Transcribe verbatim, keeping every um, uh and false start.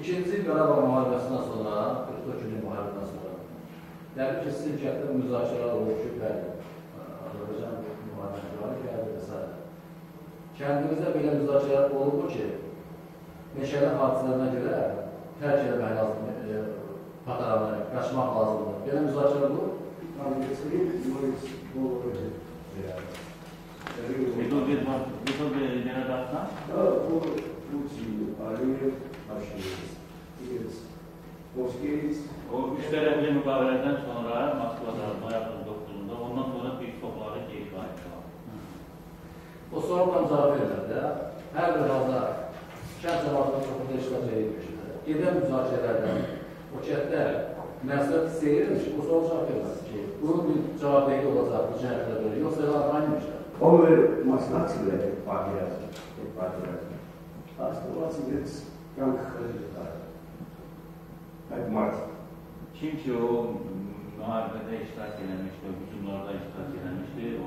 İkinci Qarabağ müharibəsindən sonra, qırx dörd günlük müharibədən sonra, təbii ki, sizin kənddə müzakirələr olub ki, bəli, Azərbaycan müharibəçiləri gəldi və s. Kəndimizdə belə müzakirələr olub ki, meşəli hadisələrinə görə tərk eləmək lazımdır, pataranı, qaçmaq lazımdır. Belə müzakirələr olub? Bir bir genel dağıtma? O üç tərəfli müqavilədən sonra Moskvada, noyabrın doqquzunda, ondan sonra bir topları geri qayıtdı. O sorunla cavab vermədə, hər bir halda kənd cəmatının çoxunda iştirak edilmişdir. Gedən müzakirələrdən o kənddə məsuliyyət hiss edirmiş ki, o sual cavab verməsi ki, bunun bir cavabdeyi olacaq bu cəhətlə görə, yoxsa elə aynıymışlar. Over masnacılar partiyası, partiyası. Aslında siz как как Mart. Kim ki o müharibədə iştirak eləmişdi, o hücumlarda iştirak eləmişdi,